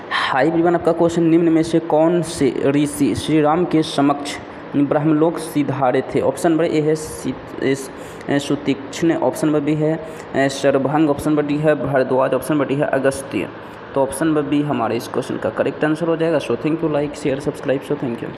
High everyone, आपका question, निम्न में से कौन से ऋषि श्री राम के समक्ष ब्रह्मलोक सिधारे थे? ऑप्शन नंबर ए है सुतीक्ष्ण, ऑप्शन नंबर बी है शरभंग, ऑप्शन नंबर डी है भरद्वाज, ऑप्शन नंबर डी है अगस्त्य। तो ऑप्शन नंबर बी हमारे इस क्वेश्चन का करेक्ट आंसर हो जाएगा। So thank you, like share subscribe. So thank you.